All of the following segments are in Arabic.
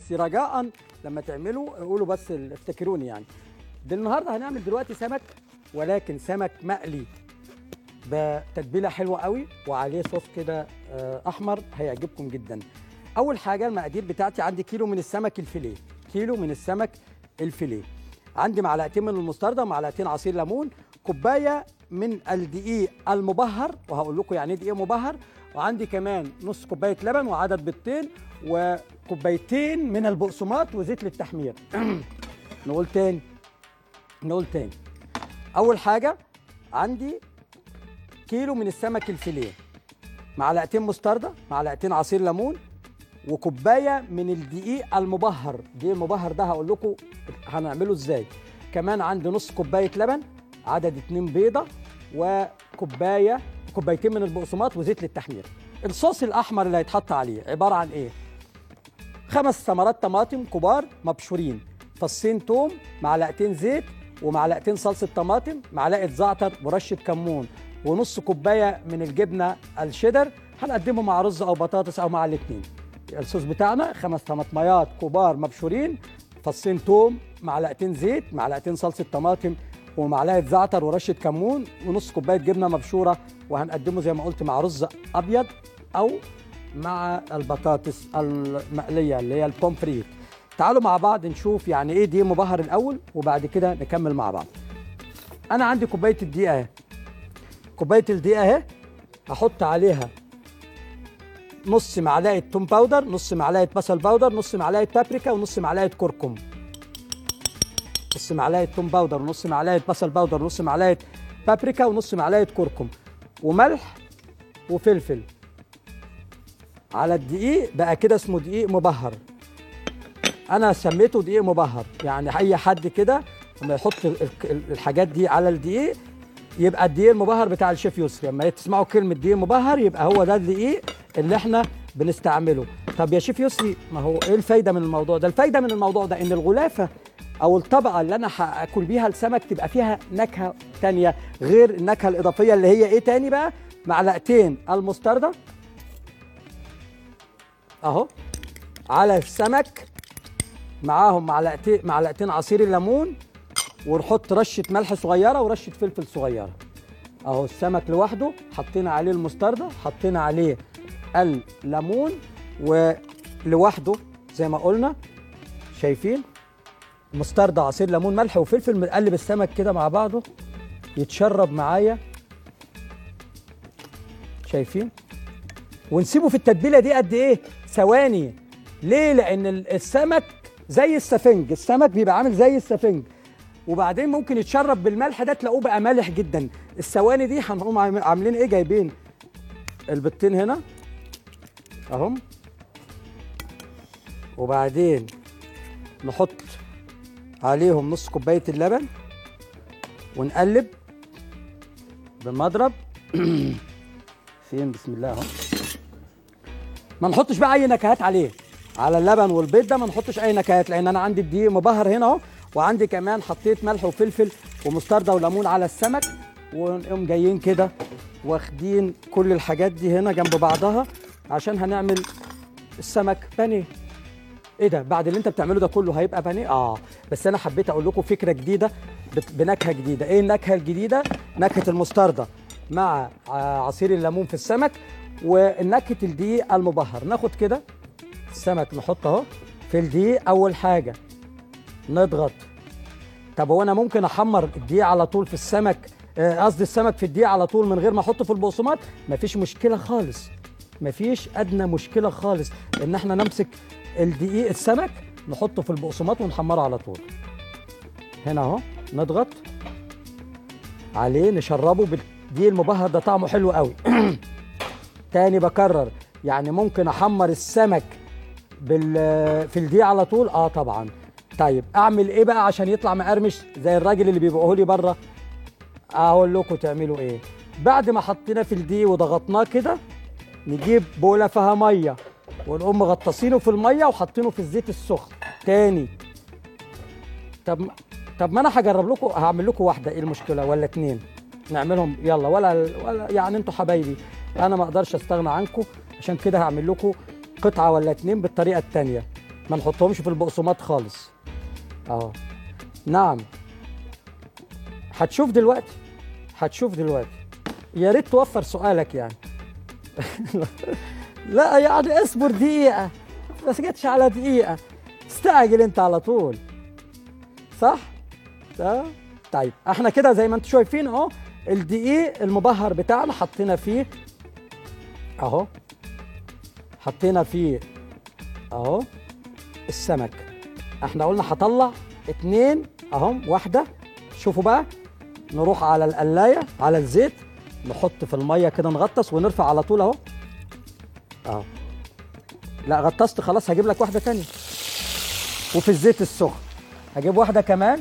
بس رجاء لما تعملوا قولوا بس افتكروني يعني. ده النهارده هنعمل دلوقتي سمك، ولكن سمك مقلي بتتبيله حلوه قوي وعليه صوص كده احمر هيعجبكم جدا. اول حاجه المقادير بتاعتي، عندي كيلو من السمك الفيليه، كيلو من السمك الفيليه، عندي معلقتين من المستردة، معلقتين عصير ليمون، كوبايه من الدقيق المبهر، وهقول لكم يعني ايه دقيق مبهر، وعندي كمان نص كوبايه لبن وعدد بيضتين وكوبايتين من البقسماط وزيت للتحمير. نقول تاني اول حاجه عندي كيلو من السمك الفيليه، معلقتين مستردة، معلقتين عصير ليمون، وكوبايه من الدقيق المبهر. الدقيق المبهر ده هقول لكم هنعمله ازاي. كمان عندي نص كوبايه لبن، عدد 2 بيضه، كوبايتين من البقسماط وزيت للتحمير. الصوص الاحمر اللي هيتحط عليه عباره عن ايه؟ 5 ثمرات طماطم كبار مبشورين، فصين توم، معلقتين زيت، ومعلقتين صلصه طماطم، معلقه زعتر ورشه كمون، ونص كوبايه من الجبنه الشيدر. هنقدمه مع رز او بطاطس او مع الاثنين. الصوص بتاعنا 5 طماطميات كبار مبشورين، فصين توم، معلقتين زيت، معلقتين صلصه طماطم، ومعلقه زعتر ورشه كمون، ونص كوبايه جبنه مبشوره. وهنقدمه زي ما قلت مع رز ابيض او مع البطاطس المقليه اللي هي البومفريت. تعالوا مع بعض نشوف يعني ايه دقيق مبهر الاول وبعد كده نكمل مع بعض. انا عندي كوبايه الدقيق اهي، كوبايه الدقيق اهي، هحط عليها نص معلقه توم باودر، نص معلقه بصل باودر، نص معلقه بابريكا، ونص معلقه كركم. نص معلقه توم باودر، ونص معلقه بصل باودر، ونص معلقه بابريكا، ونص معلقه كركم، وملح وفلفل على الدقيق. بقى كده اسمه دقيق مبهر. انا سميته دقيق مبهر، يعني اي حد كده لما يحط الحاجات دي على الدقيق يبقى الدقيق المبهر بتاع الشيف يسري. لما تسمعوا كلمه دقيق مبهر يبقى هو ده الدقيق اللي احنا بنستعمله. طب يا شيف يسري، ما هو ايه الفايده من الموضوع ده؟ الفايده من الموضوع ده ان الغلافه او الطبقه اللي انا هاكل بيها السمك تبقى فيها نكهه تانية غير النكهه الاضافيه اللي هي ايه تاني بقى؟ معلقتين المستردة اهو على السمك، معاهم معلقتين عصير الليمون، ونحط رشه ملح صغيره ورشه فلفل صغيره. اهو السمك لوحده، حطينا عليه المستردة، حطينا عليه الليمون، ولوحده زي ما قلنا شايفين مستردة عصير ليمون ملح وفلفل. بنقلب السمك كده مع بعضه يتشرب معايا، شايفين؟ ونسيبه في التتبيله دي قد ايه؟ ثواني. ليه؟ لان السمك زي السفنج، السمك بيبقى عامل زي السفنج، وبعدين ممكن يتشرب بالملح ده تلاقوه بقى مالح جدا. الثواني دي هنقوم عاملين ايه؟ جايبين البيضتين هنا اهم، وبعدين نحط عليهم نص كوبايه اللبن ونقلب بالمضرب. فين؟ بسم الله اهو. ما نحطش بقى اي نكهات عليه، على اللبن والبيض ده ما نحطش اي نكهات، لان انا عندي الدقيق مبهر هنا اهو، وعندي كمان حطيت ملح وفلفل ومستردة وليمون على السمك. ونقوم جايين كده واخدين كل الحاجات دي هنا جنب بعضها عشان هنعمل السمك بانيه. ايه ده؟ بعد اللي انت بتعمله ده كله هيبقى بانيه؟ بس انا حبيت اقول لكم فكره جديده بنكهه جديده. ايه النكهه الجديده؟ نكهه المستردة مع عصير الليمون في السمك ونكهه الدقيق المبهر. ناخد كده السمك نحطه اهو في الدقيق. اول حاجه نضغط. طب هو انا ممكن احمر الدقيق على طول في السمك، قصدي السمك في الدقيق على طول من غير ما احطه في البقسماط؟ مفيش مشكله خالص، مفيش ادنى مشكله خالص ان احنا نمسك الدقيق السمك نحطه في البقسماط ونحمره على طول. هنا اهو نضغط عليه نشربه بالدقيق المبهر ده، طعمه حلو قوي. تاني بكرر، يعني ممكن احمر السمك في الدقيق على طول؟ طبعا. طيب اعمل ايه بقى عشان يطلع مقرمش زي الراجل اللي بيبيعوه لي بره؟ اقول لكم تعملوا ايه. بعد ما حطيناه في الدقيق وضغطناه كده، نجيب بوله فيها ميه ونقوم مغطسينه في الميه وحاطينه في الزيت السخن تاني. طب ما انا هجرب لكم، هعمل لكم واحده، ايه المشكله؟ ولا 2 نعملهم؟ يلا. ولا يعني انتوا حبايبي، انا ما اقدرش استغنى عنكم، عشان كده هعمل لكم قطعه ولا 2 بالطريقه الثانيه. ما نحطهمش في البقسماط خالص اهو. نعم، هتشوف دلوقتي، هتشوف دلوقتي. يا ريت توفر سؤالك يعني. لا يعني اصبر دقيقة، بس جتش على دقيقة، استعجل انت على طول. صح؟ طيب احنا كده زي ما انتم شايفين اهو، الدقيق المبهر بتاعنا حطينا فيه اهو، حطينا فيه اهو السمك. احنا قلنا هطلع 2 اهو، واحدة. شوفوا بقى، نروح على القلاية على الزيت، نحط في المية كده، نغطس ونرفع على طول اهو اهو. لا غطست خلاص، هجيب لك واحدة تانية. وفي الزيت السخن هجيب واحدة كمان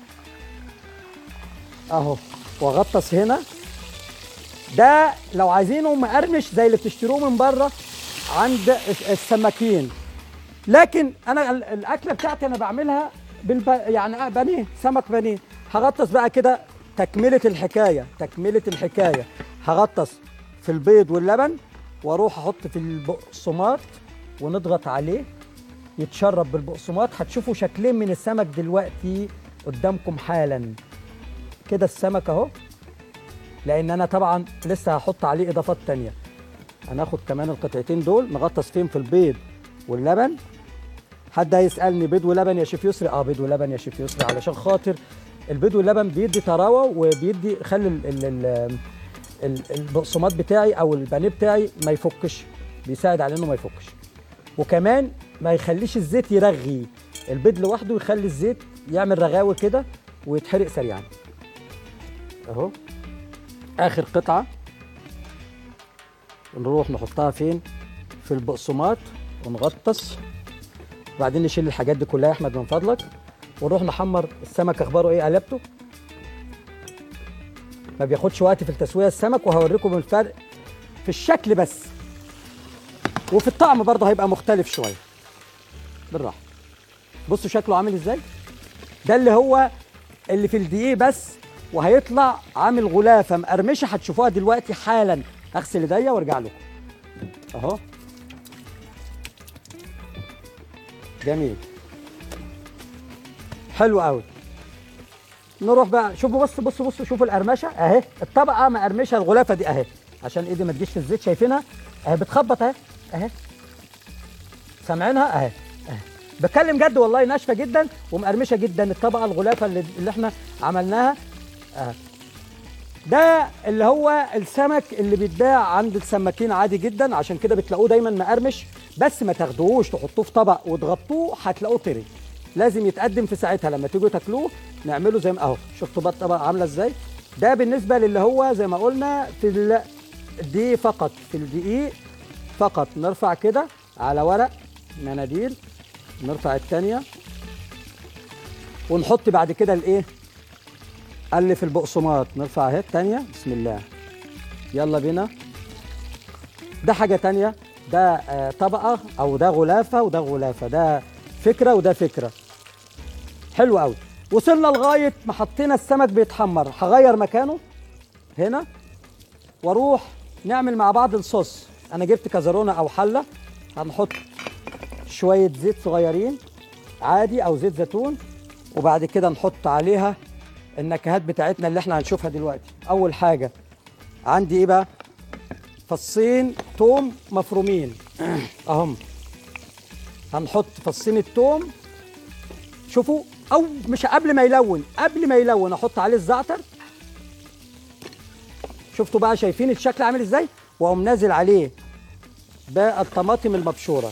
اهو، واغطس هنا. ده لو عايزينه مقرمش زي اللي بتشتروه من بره عند السماكين، لكن انا الاكله بتاعتي انا بعملها يعني بانيه، سمك بانيه. هغطس بقى كده، تكمله الحكايه، تكمله الحكايه. هغطس في البيض واللبن، واروح احط في البقسماط ونضغط عليه يتشرب بالبقسماط. هتشوفوا شكلين من السمك دلوقتي قدامكم حالا كده. السمك اهو، لان انا طبعا لسه هحط عليه اضافات تانية. هناخد كمان القطعتين دول نغطس فيهم في البيض واللبن. حد هيسالني بيض ولبن يا شيف يسري؟ بيض ولبن يا شيف يسري، علشان خاطر البيض واللبن بيدي طراوه، وبيدي خلي البقسماط بتاعي او البانيه بتاعي ما يفكش، بيساعد على انه ما يفكش. وكمان ما يخليش الزيت يرغي، البيض لوحده يخلي الزيت يعمل رغاوه كده ويتحرق سريعا اهو. اخر قطعه نروح نحطها فين؟ في البقسماط ونغطس. وبعدين نشيل الحاجات دي كلها يا احمد من فضلك، ونروح نحمر السمك. اخباره ايه؟ قلبته، ما بياخدش وقت في التسويه السمك، وهوريكم الفرق في الشكل بس، وفي الطعم برضه هيبقى مختلف شويه. بالراحه، بصوا شكله عامل ازاي. ده اللي هو اللي في الدقيق بس، وهيطلع عامل غلافه مقرمشه، هتشوفوها دلوقتي حالا. اغسل ايديا وارجع لكم اهو. جميل، حلو قوي. نروح بقى، شوفوا بصوا شوفوا القرمشه اهي، الطبقه مقرمشه، الغلافه دي اهي، عشان ايدي ما تجيش في الزيت. شايفينها اهي بتخبط اهي اهي، سامعينها اهي اهي. بتكلم جد والله، ناشفه جدا ومقرمشه جدا الطبقه الغلافه اللي احنا عملناها اهي. ده اللي هو السمك اللي بيتباع عند السماكين عادي جدا، عشان كده بتلاقوه دايما مقرمش. بس ما تاخدوهوش تحطوه في طبق وتغطوه، هتلاقوه طري. لازم يتقدم في ساعتها لما تيجوا تاكلوه. نعمله زي ما اهو، شفتوا بقى الطبقه عامله ازاي. ده بالنسبه للي هو زي ما قلنا في دي فقط، في الدقيق فقط. نرفع كده على ورق مناديل، نرفع الثانيه ونحط بعد كده الايه، ألف البقسماط. نرفع اهي الثانيه، بسم الله، يلا بينا. ده حاجه ثانيه، ده طبقه، او ده غلافه وده غلافه، ده فكره وده فكره. حلو قوي. وصلنا لغايه ما حطينا السمك بيتحمر. هغير مكانه هنا واروح نعمل مع بعض الصوص. انا جبت كزرونه او حله، هنحط شويه زيت صغيرين عادي او زيت زيتون، وبعد كده نحط عليها النكهات بتاعتنا اللي احنا هنشوفها دلوقتي. اول حاجه عندي ايه بقى؟ فصين توم مفرومين اهم. هنحط فصين التوم، شوفوا، او مش قبل ما يلون، قبل ما يلون احط عليه الزعتر. شفتوا بقى، شايفين الشكل عامل ازاي؟ واقوم نازل عليه بالطماطم المبشوره.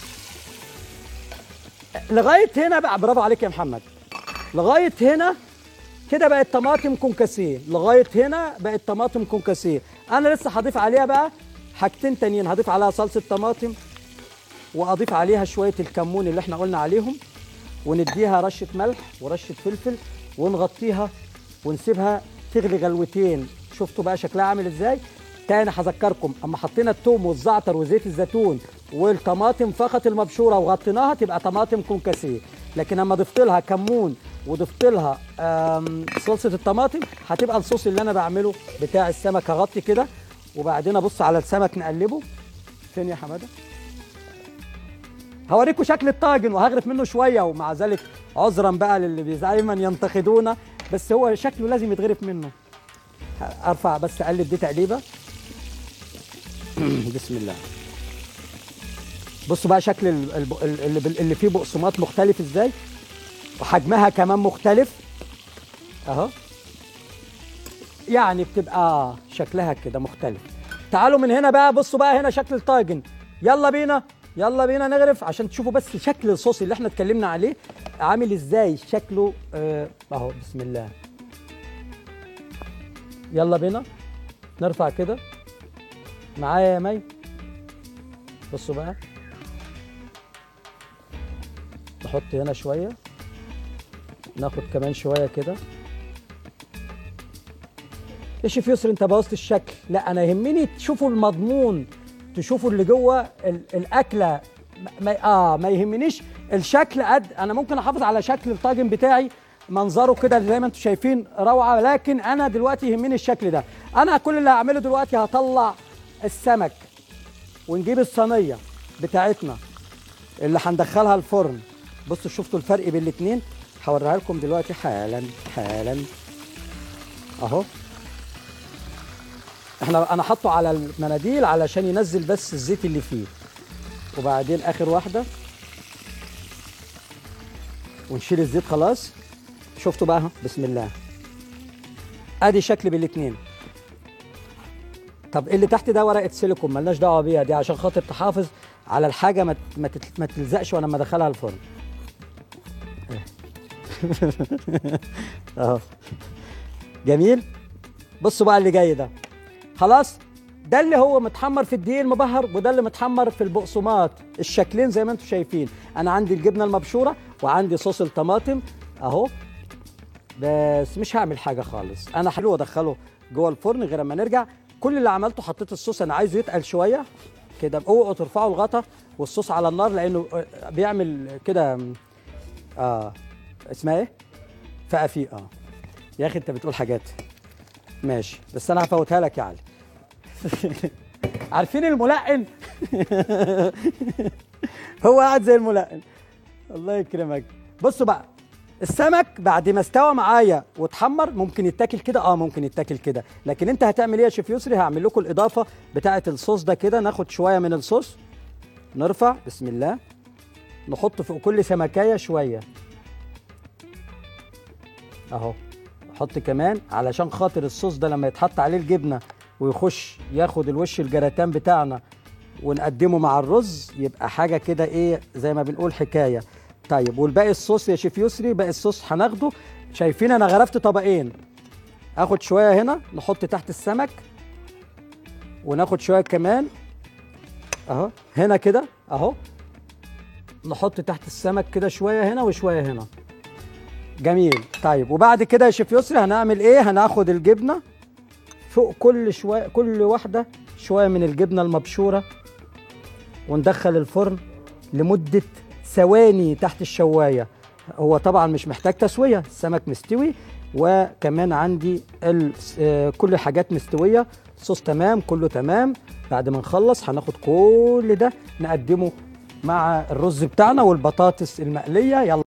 لغايه هنا بقى، برافو عليك يا محمد، لغايه هنا كده بقت طماطم كونكاسيه. لغايه هنا بقت طماطم كونكاسيه. انا لسه هضيف عليها بقى حاجتين تانيين. هضيف عليها صلصه طماطم، واضيف عليها شويه الكمون اللي احنا قلنا عليهم، ونديها رشه ملح ورشه فلفل، ونغطيها ونسيبها تغلي غلوتين. شفتوا بقى شكلها عامل ازاي؟ تاني هذكركم، اما حطينا الثوم والزعتر وزيت الزيتون والطماطم فقط المبشوره وغطيناها تبقى طماطم كونكاسيه. لكن اما ضفت لها كمون وضفت لها صلصه الطماطم، هتبقى الصوص اللي انا بعمله بتاع السمك. هغطي كده وبعدين ابص على السمك نقلبه. فين يا حماده؟ هوريكم شكل الطاجن وهغرف منه شويه، ومع ذلك عذرا بقى للي دايما ينتقدونا، بس هو شكله لازم يتغرف منه. ارفع بس اقلب دي تقليبه. بسم الله. بصوا بقى شكل اللي فيه بقسماط مختلف ازاي، وحجمها كمان مختلف اهو، يعني بتبقى شكلها كده مختلف. تعالوا من هنا بقى، بصوا بقى هنا شكل الطاجن. يلا بينا يلا بينا نغرف عشان تشوفوا بس شكل الصوص اللي احنا اتكلمنا عليه عامل ازاي شكله اهو. بسم الله. يلا بينا نرفع كده معايا يا مي. بصوا بقى، نحط هنا شويه، ناخد كمان شويه كده. يا شيف يسر انت بوظت الشكل. لا، انا يهمني تشوفوا المضمون، تشوفوا اللي جوه الاكله. ما يهمنيش الشكل قد انا ممكن احافظ على شكل الطاجن بتاعي، منظره كده زي ما انتم شايفين روعه، لكن انا دلوقتي يهمني الشكل ده. انا كل اللي هعمله دلوقتي هطلع السمك ونجيب الصينيه بتاعتنا اللي هندخلها الفرن. بصوا شفتوا الفرق بين الاثنين؟ هوريها لكم دلوقتي حالا حالا اهو. انا حاطه على المناديل علشان ينزل بس الزيت اللي فيه، وبعدين اخر واحده ونشيل الزيت خلاص. شفتوا بقى؟ بسم الله. ادي شكل بالاثنين. طب اللي تحت ده ورقه سيليكون ملناش دعوه بيها، دي عشان خاطر تحافظ على الحاجه ما تلزقش وانا لما ادخلها الفرن. اهو جميل. بصوا بقى اللي جاي ده خلاص، ده اللي هو متحمر في الدقيق المبهر، وده اللي متحمر في البقسماط. الشكلين زي ما انتم شايفين. انا عندي الجبنه المبشوره وعندي صوص الطماطم اهو. بس مش هعمل حاجه خالص، انا حلو ادخله جوه الفرن غير اما نرجع. كل اللي عملته حطيت الصوص، انا عايزه يتقل شويه كده. اوعوا ترفعوا الغطا والصوص على النار لانه بيعمل كده اسمها ايه؟ فقفي. يا اخي انت بتقول حاجات ماشي، بس انا هفوتها لك يا علي. عارفين الملقن؟ هو قاعد زي الملقن. الله يكرمك. بصوا بقى، السمك بعد ما استوى معايا واتحمر ممكن يتاكل كده، ممكن يتاكل كده، لكن انت هتعمل ايه يا شيف يسري؟ هعمل لكم الاضافه بتاعه الصوص ده كده. ناخد شويه من الصوص، نرفع بسم الله، نحط فوق كل سمكايه شويه اهو. احط كمان علشان خاطر الصوص ده لما يتحط عليه الجبنه ويخش ياخد الوش الجراتان بتاعنا ونقدمه مع الرز، يبقى حاجه كده ايه زي ما بنقول حكايه. طيب والباقي الصوص يا شيف يسري، باقي الصوص هناخده. شايفين انا غرفت طبقين، اخد شويه هنا نحط تحت السمك، وناخد شويه كمان اهو هنا كده اهو، نحط تحت السمك كده شويه هنا وشويه هنا. جميل. طيب وبعد كده يا شيف يسري هنعمل ايه؟ هناخد الجبنه فوق كل واحده شويه من الجبنه المبشوره، وندخل الفرن لمده ثواني تحت الشوايه. هو طبعا مش محتاج تسويه، السمك مستوي، وكمان عندي كل الحاجات مستويه، الصوص تمام، كله تمام. بعد ما نخلص هناخد كل ده نقدمه مع الرز بتاعنا والبطاطس المقليه. يلا.